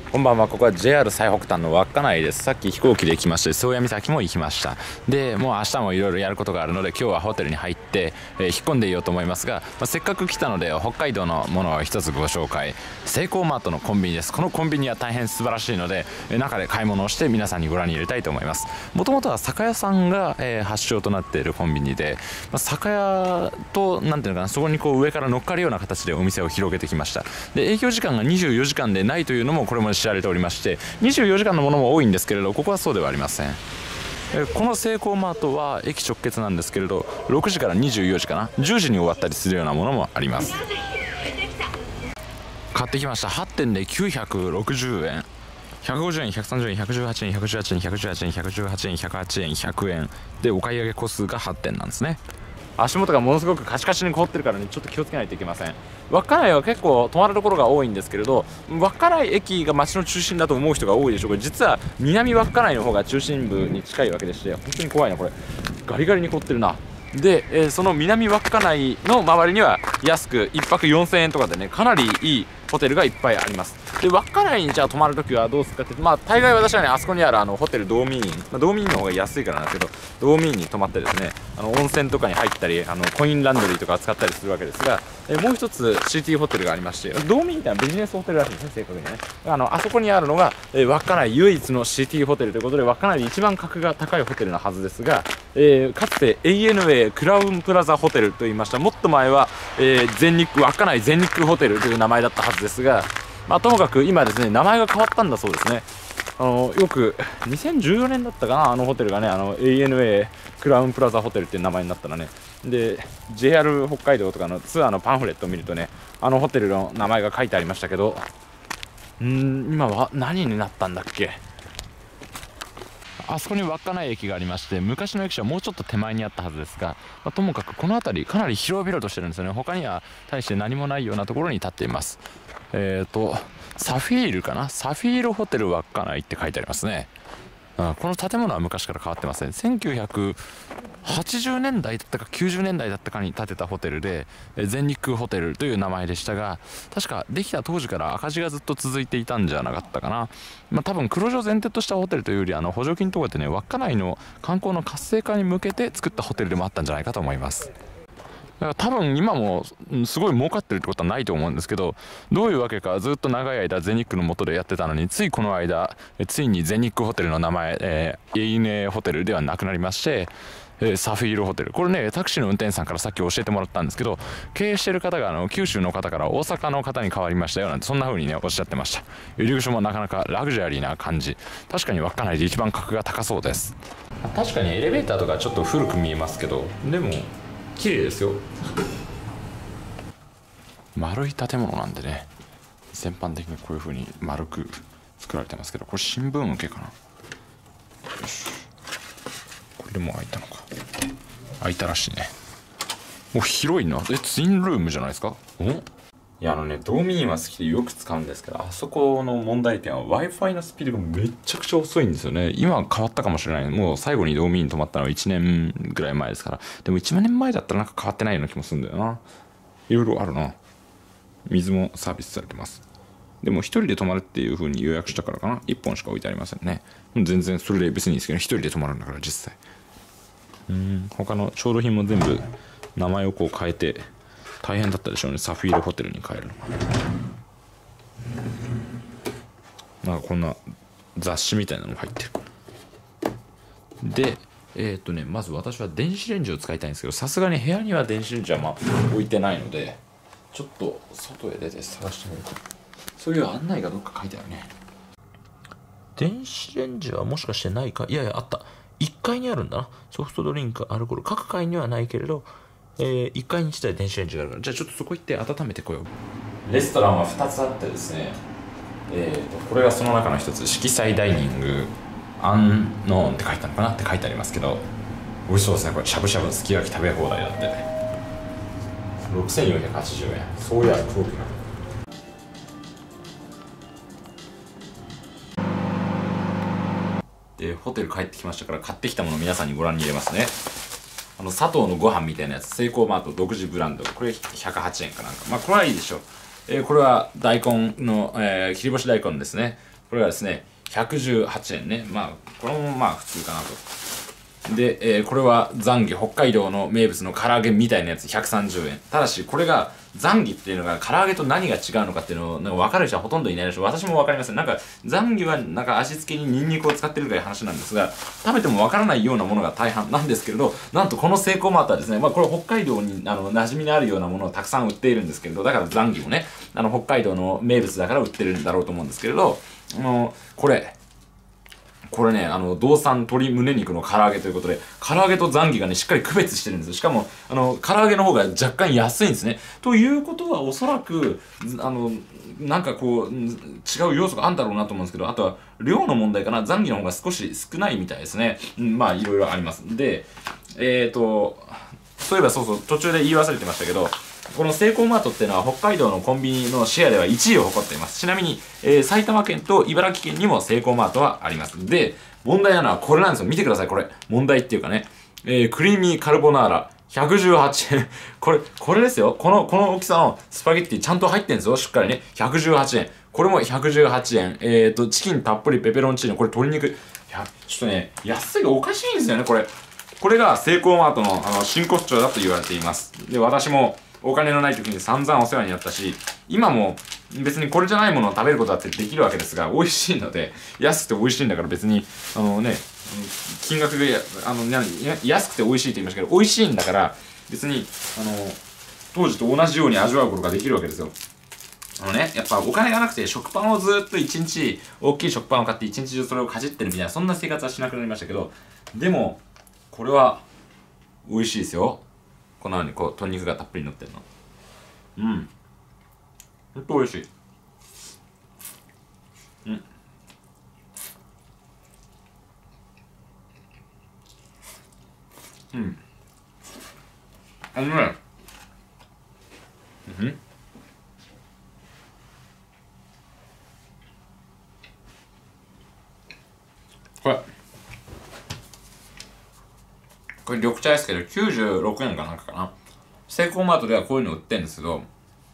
こんばんは。ここは JR 最北端の稚内です。さっき飛行機で来まして、宗谷岬も行きました。で、もう明日もいろいろやることがあるので、今日はホテルに入って、引っ込んでいようと思いますが、せっかく来たので北海道のものを一つご紹介。セイコーマートのコンビニです。このコンビニは大変素晴らしいので、中で買い物をして皆さんにご覧に入れたいと思います。もともとは酒屋さんが、発祥となっているコンビニで、酒屋となんていうのかな、そこにこう上から乗っかるような形でお店を広げてきました。で、営業時間が24時間でないというのもこれも知られておりまして、24時間のものも多いんですけれど、ここはそうではありません。このセイコーマートは駅直結なんですけれど、6時から24時かな、10時に終わったりするようなものもあります。買ってきました。8点で960円、150円、130円、118円、118円、118円、118円、108円、100円で、お買い上げ個数が8点なんですね。足元がものすごくカチカチに凍ってるからね、ちょっと気をつけないといけません。稚内は結構泊まるところが多いんですけれど、稚内駅が街の中心だと思う人が多いでしょうが、実は南稚内の方が中心部に近いわけでして、本当に怖いなこれ。ガリガリに凍ってるな。で、その南稚内の周りには安く1泊4000円とかでね、かなりいいホテルがいっぱいあります。で、稚内にじゃあ泊まるときはどうするかっていうと、大概私はね、あそこにあるホテル道民院、道民院の方が安いからなんですけど、道民院に泊まってですね、温泉とかに入ったり、コインランドリーとか使ったりするわけですが、もう一つシティホテルがありまして、道民院ってのはビジネスホテルらしいですね、正確にね。あそこにあるのが、稚内唯一のシティホテルということで、稚内で一番格が高いホテルのはずですが、かつて ANA クラウンプラザホテルと言いました。もっと前は、稚内全日空ホテルという名前だったはずですが、ともかく今ですね、名前が変わったんだそうですね。よく2014年だったかな、ホテルがね、ANA クラウンプラザホテルっていう名前になったらね。で、 JR 北海道とかのツアーのパンフレットを見るとね、ホテルの名前が書いてありましたけど、今は何になったんだっけ。あそこに稚内駅がありまして、昔の駅舎はもうちょっと手前にあったはずですが、ともかくこの辺りかなり広々としてるんですよね。他には大して何もないようなところに立っています。サフィールかな、サフィールホテル稚内って書いてありますね。この建物は昔から変わってません。1980年代だったか90年代だったかに建てたホテルで、全日空ホテルという名前でしたが、確かできた当時から赤字がずっと続いていたんじゃなかったかな。多分黒字を前提としたホテルというより、補助金とかでね、稚内の観光の活性化に向けて作ったホテルでもあったんじゃないかと思います。だから多分今もすごい儲かってるってことはないと思うんですけど、どういうわけかずっと長い間全日空の下でやってたのに、ついこの間ついに全日空ホテルの名前、ANA ホテルではなくなりまして、サフィールホテル、これね、タクシーの運転手さんからさっき教えてもらったんですけど、経営してる方が九州の方から大阪の方に変わりましたよなんて、そんな風にねおっしゃってました。入り口もなかなかラグジュアリーな感じ。確かに稚内で一番格が高そうです。確かにエレベーターとかちょっと古く見えますけど、でも綺麗ですよ。丸い建物なんでね、全般的にこういう風に丸く作られてますけど、これ新聞受けかな。よし、これでもう開いたのか。開いたらしいね。もう広いな。ツインルームじゃないですか。いや道民院は好きでよく使うんですけど、あそこの問題点は Wi-Fi のスピードがめちゃくちゃ遅いんですよね。今変わったかもしれない。もう最後に道民院泊まったのは1年ぐらい前ですから。でも1年前だったらなんか変わってないような気もするんだよな。いろいろあるな。水もサービスされてます。でも一人で泊まるっていう風に予約したからかな、1本しか置いてありませんね。全然それで別にいいんですけど、一人で泊まるんだから実際。他の調度品も全部名前をこう変えて大変だったでしょうね、サフィールホテルに変えるの。なんかこんな雑誌みたいなのも入ってる。でまず私は電子レンジを使いたいんですけど、さすがに部屋には電子レンジは置いてないので、ちょっと外へ出て探してみると、そういう案内がどっか書いてあるね。電子レンジはもしかしてないか。いやいや、あった。1階にあるんだな。ソフトドリンク、アルコール、各階にはないけれど、1階に1台電子レンジがあるから、じゃあちょっとそこ行って温めてこよう。レストランは2つあってですね、これがその中の一つ、色彩ダイニングアンノーンって書いてあるのかなって書いてありますけど、美味しそうですね。これしゃぶしゃぶすき焼き食べ放題だって6480円。そうや黒くなる。でホテル帰ってきましたから、買ってきたものを皆さんにご覧に入れますね。佐藤のご飯みたいなやつ、セイコーマート独自ブランド、これ108円かなんか。これはいいでしょう。これは大根の、切り干し大根ですね。 これがですね、118円ね。まあ、これもまあ普通かなと。で、これはザンギ、北海道の名物の唐揚げみたいなやつ130円。ただし、これが、ザンギっていうのが唐揚げと何が違うのかっていうのを、なんか分かる人はほとんどいないでしょ。私も分かりません。なんか、ザンギはなんか味付けにニンニクを使ってるという話なんですが、食べても分からないようなものが大半なんですけれど、なんとこのセイコーマートはですね、まあこれ北海道に馴染みのあるようなものをたくさん売っているんですけれど、だからザンギもね、北海道の名物だから売ってるんだろうと思うんですけれど、これね、道産鶏胸肉の唐揚げということで、唐揚げとザンギがね、しっかり区別してるんですよ。しかも、唐揚げの方が若干安いんですね。ということは、おそらく、なんかこう、違う要素があるんだろうなと思うんですけど、あとは、量の問題かな。ザンギの方が少し少ないみたいですね。まあ、いろいろあります。で、そういえばそうそう、途中で言い忘れてましたけど、このセイコーマートっていうのは北海道のコンビニのシェアでは1位を誇っています。ちなみに、埼玉県と茨城県にもセイコーマートはあります。で、問題なのはこれなんですよ。見てください、これ。問題っていうかね。クリーミーカルボナーラ。118円。これですよ。この大きさのスパゲッティちゃんと入ってんですよ。しっかりね。118円。これも118円。チキンたっぷりペペロンチーノ。これ鶏肉。ちょっとね、安いがおかしいんですよね、これ。これがセイコーマートの真骨頂だと言われています。で、私もお金のない時に散々お世話になったし、今も別にこれじゃないものを食べることだってできるわけですが、美味しいので、安くて美味しいんだから別に、金額が安くて美味しいって言いましたけど、美味しいんだから、別に、当時と同じように味わうことができるわけですよ。やっぱお金がなくて食パンをずっと一日、大きい食パンを買って一日中それをかじってるみたいな、そんな生活はしなくなりましたけど、でも、これは、美味しいですよ。このようにこう、鶏肉がたっぷり乗ってるの。ほんと美味しい。あのね、これ、緑茶ですけど、96円かなんかかな。セイコーマートではこういうの売ってるんですけど、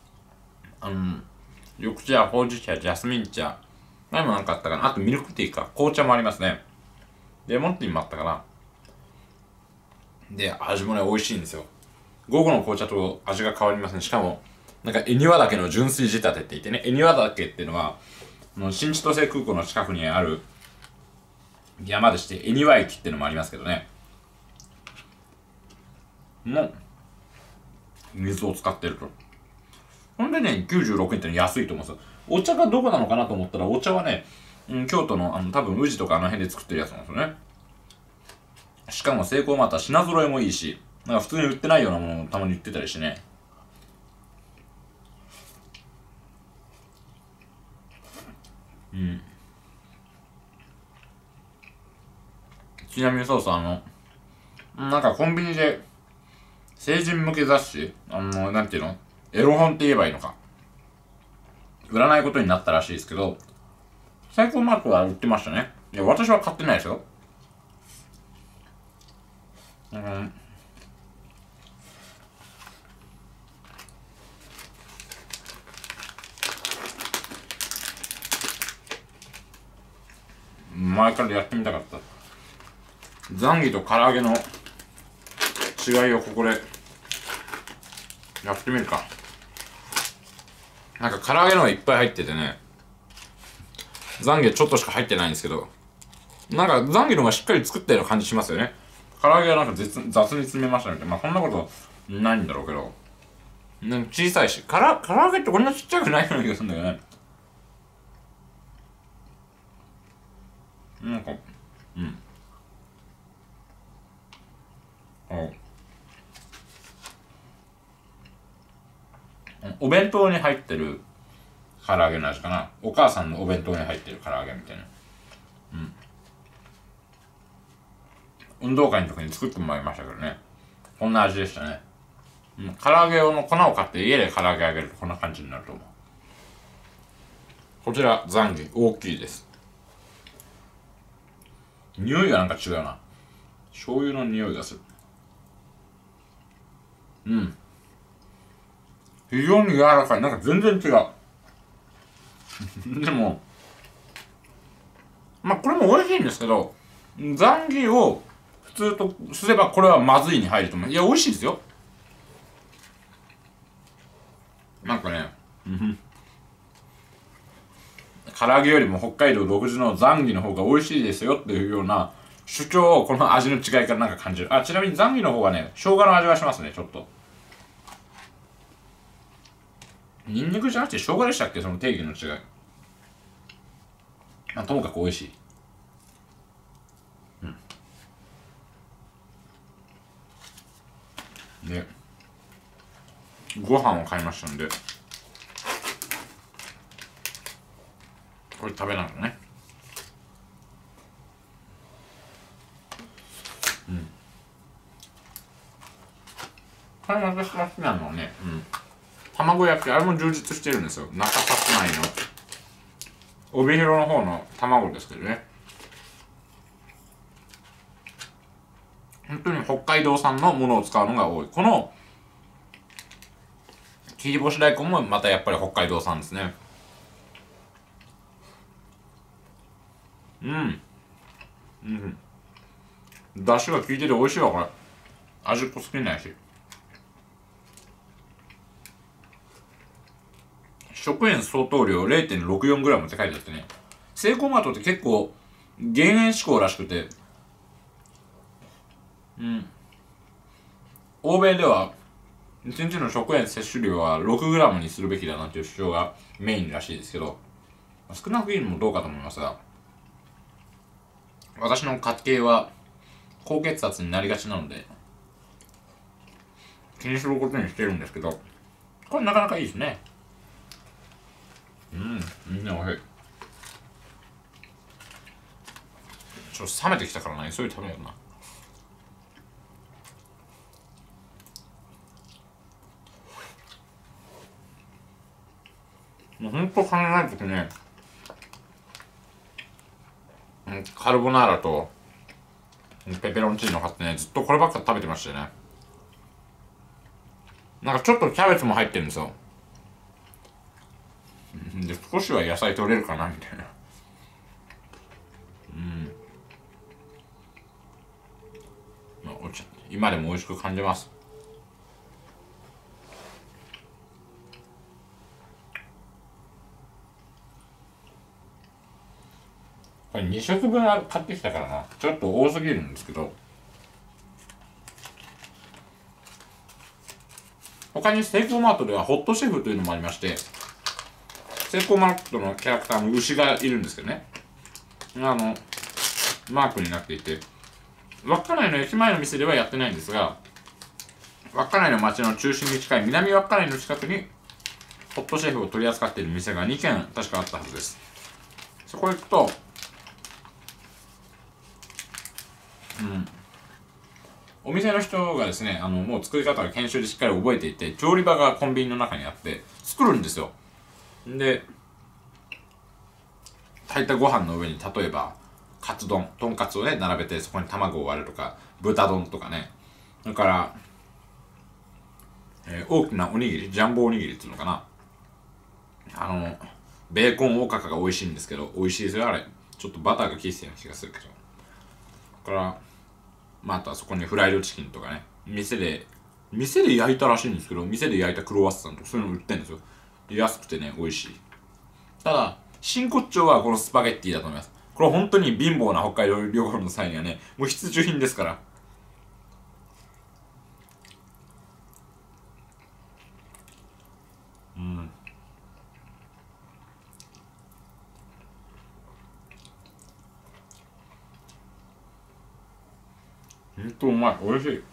緑茶、ほうじ茶、ジャスミン茶、何もなんかあったかな。あとミルクティーか。紅茶もありますね。レモンティーもあったかな。で、味もね、美味しいんですよ。午後の紅茶と味が変わりますね。しかも、なんか、恵庭岳の純粋仕立てって言ってね、恵庭岳っていうのは、新千歳空港の近くにある山でして、恵庭駅っていうのもありますけどね。水を使ってると。ほんでね、96円ってのは安いと思うんですよ。お茶がどこなのかなと思ったら、お茶はね、京都の多分宇治とかあの辺で作ってるやつなんですよね。しかもセイコーマートは品揃えもいいし、なんか普通に売ってないようなものをたまに売ってたりしてね。ちなみにそうそう、なんかコンビニで、成人向け雑誌なんていうのエロ本って言えばいいのか。売らないことになったらしいですけど、セイコーマートは売ってましたね。いや、私は買ってないですよ。前からやってみたかった。ザンギと唐揚げの違いをここでやってみるか。なんか唐揚げのがいっぱい入っててね、ザンギはちょっとしか入ってないんですけど、なんかザンギの方がしっかり作ったような感じしますよね。唐揚げはなんか雑に詰めましたみたいな。まあそんなことないんだろうけど。小さいし、唐揚げってこんなちっちゃくないような気がするんだよね。なんか、お弁当に入ってる唐揚げの味かな。お母さんのお弁当に入ってる唐揚げみたいな。運動会の時に作ってもらいましたけどね。こんな味でしたね。唐揚げ用の粉を買って家で唐揚げあげるとこんな感じになると思う。こちら、ザンギ、大きいです。匂いがなんか違うな。醤油の匂いがする。非常に柔らかい。なんか全然違う。でも、 まあこれも美味しいんですけど、ザンギを普通とすればこれはまずいに入ると思う。いや、美味しいですよ。なんかね、唐揚げよりも北海道独自のザンギの方が美味しいですよっていうような主張をこの味の違いからなんか感じる。あ、ちなみにザンギの方はね、生姜の味がしますね、ちょっと。ニンニクじゃなくて生姜でしたっけ、その定義の違い。まあ、ともかく美味しい。で、ご飯を買いましたんで、これ食べながらね。これ私が好きなのはね、卵焼き、あれも充実してるんですよ。中札内の帯広の方の卵ですけどね。本当に北海道産のものを使うのが多い。この切り干し大根もまたやっぱり北海道産ですね。出汁が効いてて美味しいわ、これ。味濃すぎないし。食塩相当量 0.64g って書いてあってね。セイコーマートって結構減塩志向らしくて、欧米では1日の食塩摂取量は 6g にするべきだなっていう主張がメインらしいですけど、少なくいるのもどうかと思いますが、私の家計は高血圧になりがちなので気にすることにしてるんですけど、これなかなかいいですね。みんなおいしい。ちょっと冷めてきたからな、急いで食べような。もうほんと金ないときね、カルボナーラとペペロンチーノ買ってね、ずっとこればっか食べてましたよね。なんかちょっとキャベツも入ってるんですよ。で、少しは野菜取れるかなみたいな。まあ、今でも美味しく感じます。これ2食分買ってきたからな。ちょっと多すぎるんですけど。他にセイコーマートではホットシェフというのもありまして、セイコーマートのキャラクターの牛がいるんですけどね。マークになっていて、稚内の駅前の店ではやってないんですが、稚内の町の中心に近い南稚内の近くにホットシェフを取り扱っている店が2軒確かあったはずです。そこへ行くと、お店の人がですね、もう作り方が研修でしっかり覚えていて、調理場がコンビニの中にあって作るんですよ。で、炊いたご飯の上に例えばカツ丼、とんかつをね並べて、そこに卵を割るとか、豚丼とかね、それから、大きなおにぎり、ジャンボおにぎりっていうのかな、ベーコンおかかが美味しいんですけど、美味しいですよあれ。ちょっとバターが効いてたような気がするけど。だからまあ、あとはそこにフライドチキンとかね、店で焼いたらしいんですけど、店で焼いたクロワッサンとかそういうの売ってるんですよ。安くてね、美味しい。ただ、真骨頂はこのスパゲッティだと思います。これ本当に貧乏な北海道旅行の際にはね、もう必需品ですから。ほんとうまい。美味しい。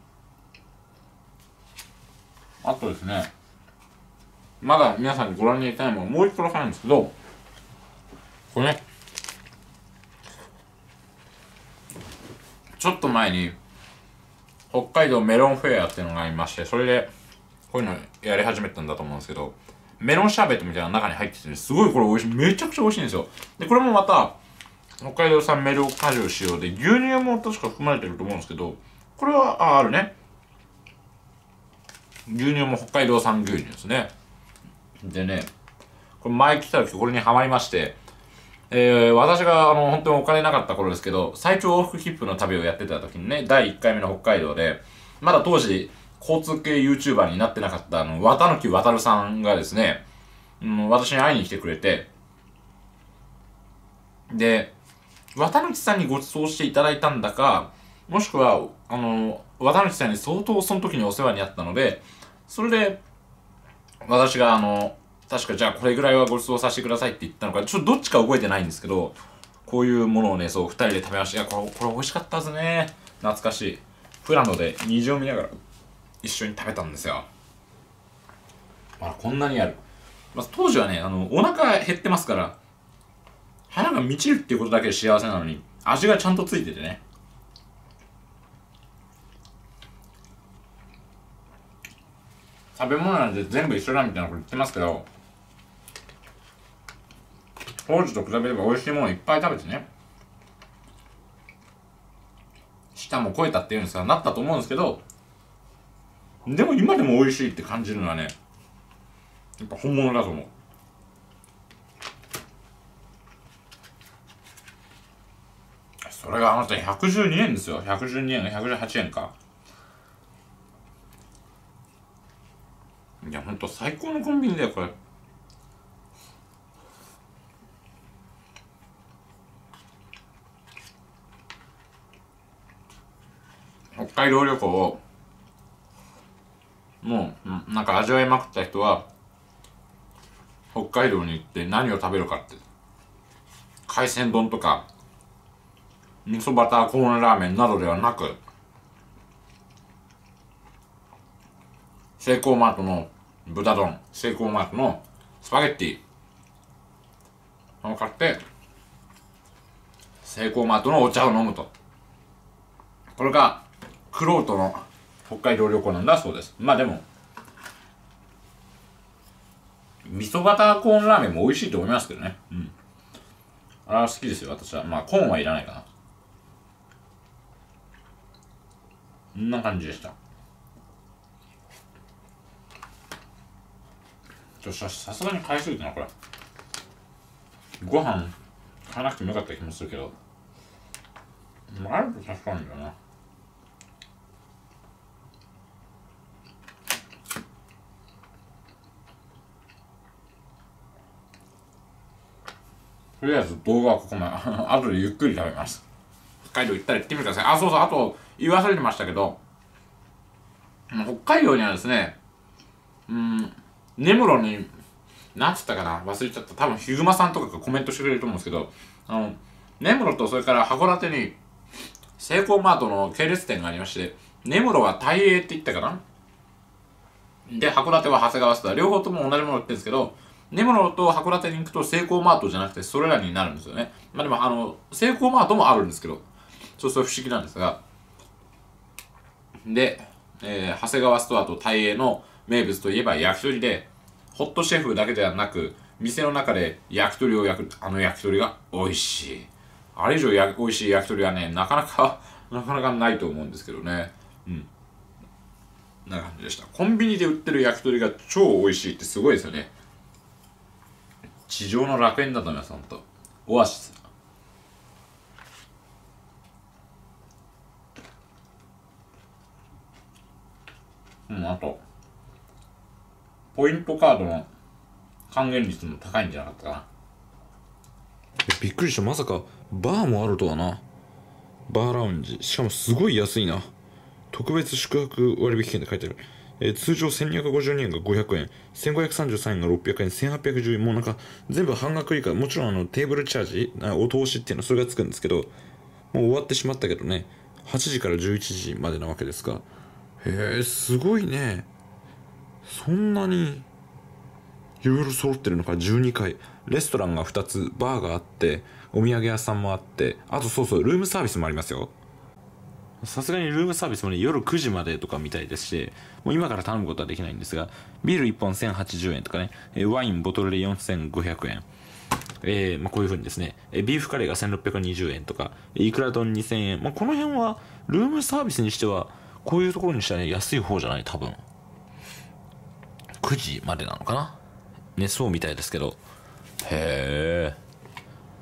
あとですね、まだ皆さんにご覧に入れたいものもう一個だけなんですけど、これね、ちょっと前に北海道メロンフェアっていうのがありまして、それでこういうのやり始めたんだと思うんですけど、メロンシャーベットみたいなの中に入ってて、すごいこれ美味しい。めちゃくちゃ美味しいんですよ。で、これもまた北海道産メロン果汁使用で、牛乳も確か含まれてると思うんですけど、これはあるね。牛乳も北海道産牛乳ですね。でね、これ前来た時これにハマりまして、 私が本当にお金なかった頃ですけど、最長往復切符の旅をやってた時にね、第1回目の北海道で、まだ当時、交通系 YouTuber になってなかった綿貫渡さんがですね、私に会いに来てくれて、で、綿貫さんにご馳走していただいたんだか、もしくは、綿貫さんに相当その時にお世話になったので、それで、私が確かじゃあこれぐらいはご馳走させてくださいって言ったのか、ちょっとどっちか覚えてないんですけど、こういうものをね、そう、二人で食べました。いや、これ美味しかったですね。懐かしい。富良野で虹を見ながら一緒に食べたんですよ。まだこんなにある。まあ、当時はね、お腹減ってますから、腹が満ちるっていうことだけで幸せなのに、味がちゃんとついててね。食べ物なんて全部一緒だみたいなこと言ってますけど、当時と比べれば美味しいものいっぱい食べてね、舌も超えたっていうんですか、なったと思うんですけど、でも今でも美味しいって感じるのはね、やっぱ本物だと思う。それがあなた112円ですよ。112円、118円か。いや、ほんと最高のコンビニだよ、これ。北海道旅行を、もう、なんか味わいまくった人は、北海道に行って何を食べるかって。海鮮丼とか、味噌バターコーンラーメンなどではなく、セイコーマートの豚丼、セイコーマートのスパゲッティを買って、セイコーマートのお茶を飲むと。これが、クロートの北海道旅行なんだそうです。まあでも、味噌バターコーンラーメンも美味しいと思いますけどね。うん。あれは好きですよ、私は。まあ、コーンはいらないかな。こんな感じでした。さすがに買いすぎたな、これ。ご飯、買わなくてもよかった気もするけど。あると助かるんだよな。とりあえず動画はここまで。後でゆっくり食べます。北海道行ったら行ってみてください。あ、そうそう、あと、言い忘れてましたけど、北海道にはですね、根室に、なんつったかな忘れちゃった。多分、ヒグマさんとかがコメントしてくれると思うんですけど、根室とそれから函館に、セイコーマートの系列店がありまして、根室は大栄って言ったかなで、函館は長谷川スター。両方とも同じもの売ってるんですけど、根室と函館に行くとセイコーマートじゃなくてそれらになるんですよね。まあでもセイコーマートもあるんですけど、そう不思議なんですが。で、長谷川ストアと大栄の名物といえば焼き鳥で、ホットシェフだけではなく、店の中で焼き鳥を焼く、焼き鳥が美味しい。あれ以上美味しい焼き鳥はね、なかなかないと思うんですけどね。うん。な感じでした。コンビニで売ってる焼き鳥が超美味しいってすごいですよね。地上の楽園だと思います、ほんと。オアシス。あと、ポイントカードの還元率も高いんじゃなかったかな。 びっくりした。まさかバーもあるとはな。バーラウンジ、しかもすごい安いな。特別宿泊割引券って書いてある。通常1252円が500円、1533円が600円、1810円、もうなんか全部半額以下。もちろんテーブルチャージ、お通しっていうのはそれがつくんですけど、もう終わってしまったけどね、8時から11時までなわけですが、へえ、すごいね。そんなにいろいろ揃ってるのか。12階レストランが2つ、バーがあって、お土産屋さんもあって、あとそうそう、ルームサービスもありますよ。さすがにルームサービスもね、夜9時までとかみたいですし、もう今から頼むことはできないんですが、ビール1本1080円とかね、ワインボトルで4500円。こういう風にですね、ビーフカレーが1620円とか、イクラ丼2000円。この辺は、ルームサービスにしては、こういうところにしてはね、安い方じゃない多分。9時までなのかなね、そうみたいですけど。へえ。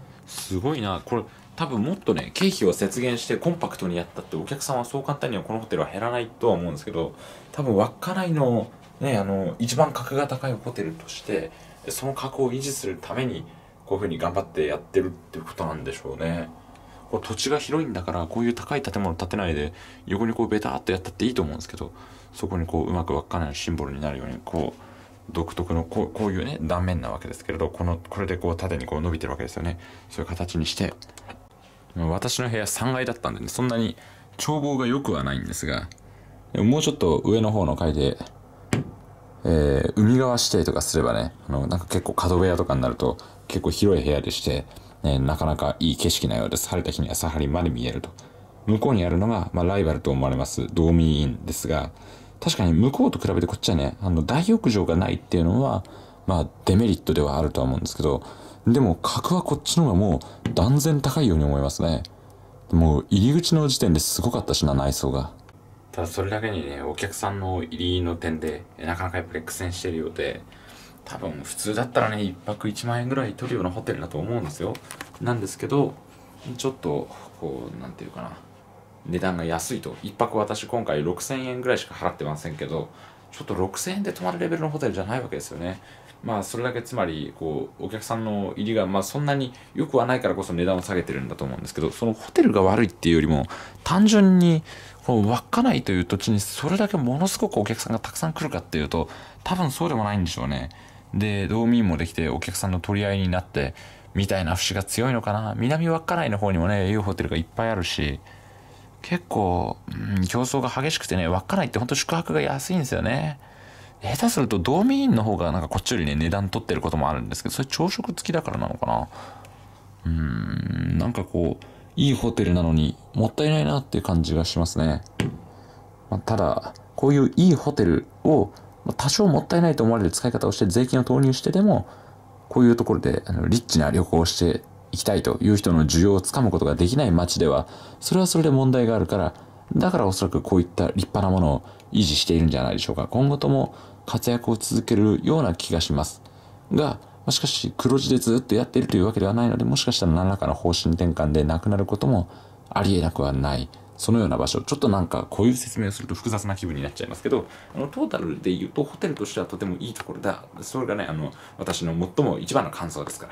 すごいな。これ多分もっとね経費を節減してコンパクトにやったってお客さんはそう簡単にはこのホテルは減らないとは思うんですけど、多分稚内のね一番格が高いホテルとしてその格を維持するためにこういう風に頑張ってやってるってことなんでしょうね。これ土地が広いんだからこういう高い建物建てないで横にこうベターっとやったっていいと思うんですけど、そこにこううまく稚内のシンボルになるようにこう独特のこういうね断面なわけですけれど、これでこう縦にこう伸びてるわけですよね。そういう形にして、私の部屋3階だったんでね、そんなに眺望が良くはないんですが、もうちょっと上の方の階で、海側指定とかすればね、なんか結構角部屋とかになると結構広い部屋でして、なかなかいい景色なようです。晴れた日にはサハリンまで見えると。向こうにあるのが、ライバルと思われますドーミーインですが、確かに向こうと比べてこっちはね、大浴場がないっていうのは、デメリットではあるとは思うんですけど、でも格はこっちの方がもう断然高いように思いますね。もう入り口の時点ですごかったしな、内装が。ただそれだけにね、お客さんの入りの点でなかなかやっぱり苦戦してるようで、多分普通だったらね1泊1万円ぐらい取るようなホテルだと思うんですよ。なんですけどちょっとこうなんていうかな、値段が安いと。1泊私今回6000円ぐらいしか払ってませんけど、ちょっと6000円で泊まるレベルのホテルじゃないわけですよね。それだけつまりこうお客さんの入りがそんなに良くはないからこそ値段を下げてるんだと思うんですけど、そのホテルが悪いっていうよりも単純にこの稚内という土地にそれだけものすごくお客さんがたくさん来るかっていうと多分そうでもないんでしょうね。で道民もできてお客さんの取り合いになってみたいな節が強いのかな。南稚内の方にもねいいホテルがいっぱいあるし、結構、競争が激しくてね、稚内ってほんと宿泊が安いんですよね。下手すると道民院の方がなんかこっちよりね値段取ってることもあるんですけど、それ朝食付きだからなのかな。なんかこういいホテルなのにもったいないなっていう感じがしますね。ただこういういいホテルを多少もったいないと思われる使い方をして税金を投入してでもこういうところでリッチな旅行をしていきたいという人の需要をつかむことができない街ではそれはそれで問題があるから、だからおそらくこういった立派なものを維持しているんじゃないでしょうか。今後とも活躍を続けるような気がしますが、しかし黒字でずっとやっているというわけではないので、もしかしたら何らかの方針転換でなくなることもありえなくはない、そのような場所。ちょっとなんかこういう説明をすると複雑な気分になっちゃいますけど、トータルで言うとホテルとしてはとてもいいところだ。それがね私の最も一番の感想ですから。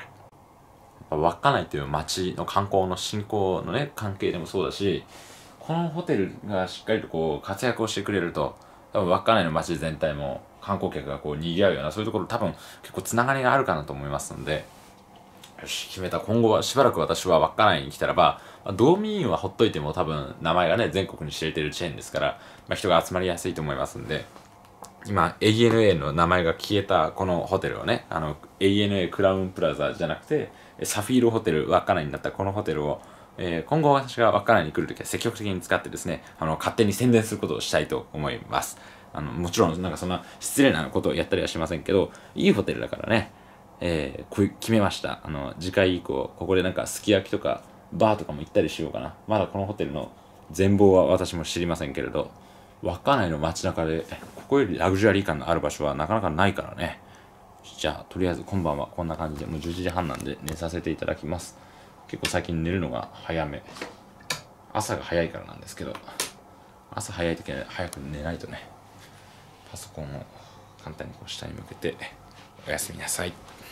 稚内という街の観光の振興のね関係でもそうだし、このホテルがしっかりとこう活躍をしてくれると、多分稚内の街全体も観光客がこう賑わうような、そういうところ多分結構つながりがあるかなと思いますので、よし決めた。今後はしばらく私は稚内に来たらば、道民院はほっといても多分名前がね全国に知れてるチェーンですから、人が集まりやすいと思いますんで、今 ANA の名前が消えたこのホテルをね、ANA クラウンプラザじゃなくてサフィールホテル稚内になったこのホテルを、今後私が稚内に来るときは積極的に使ってですね、勝手に宣伝することをしたいと思います。もちろんなんかそんな失礼なことをやったりはしませんけど、いいホテルだからね、決めました。次回以降ここでなんかすき焼きとかバーとかも行ったりしようかな。まだこのホテルの全貌は私も知りませんけれど、稚内の街中でここよりラグジュアリー感のある場所はなかなかないからね。じゃあとりあえず今晩はこんな感じで、もう11時半なんで寝させていただきます。結構最近寝るのが早め、朝が早いからなんですけど、朝早い時は早く寝ないとね、パソコンを簡単にこう下に向けておやすみなさい。